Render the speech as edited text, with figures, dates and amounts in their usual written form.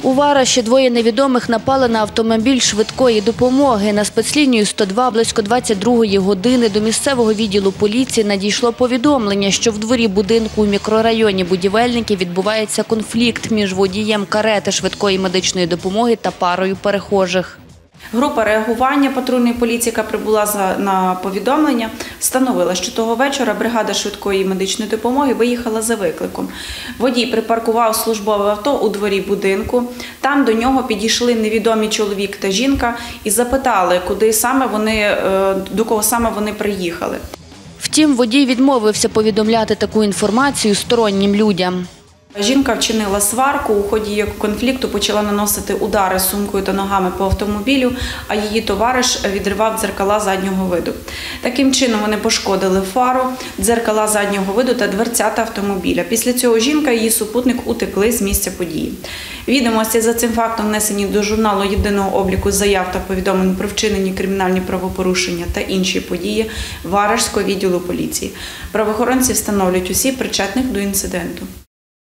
У Вараші двоє невідомих напали на автомобіль швидкої допомоги. На спецлінію 102 близько 22-ї години до місцевого відділу поліції надійшло повідомлення, що в дворі будинку у мікрорайоні Будівельники відбувається конфлікт між водієм карети швидкої медичної допомоги та парою перехожих. Група реагування патрульної поліції, яка прибула на повідомлення, встановила, що того вечора бригада швидкої медичної допомоги виїхала за викликом. Водій припаркував службове авто у дворі будинку. Там до нього підійшли невідомі чоловік та жінка і запитали, до кого саме вони приїхали. Втім, водій відмовився повідомляти таку інформацію стороннім людям. Жінка вчинила сварку, у ході конфлікту почала наносити удари сумкою та ногами по автомобілю, а її товариш відривав дзеркала заднього виду. Таким чином вони пошкодили фару, дзеркала заднього виду та дверцята автомобіля. Після цього жінка і її супутник утекли з місця події. Відомості за цим фактом внесені до журналу єдиного обліку заяв та повідомлень про вчинені кримінальні правопорушення та інші події Варашського відділу поліції. Правоохоронці встановлюють осіб, причетних до інциденту.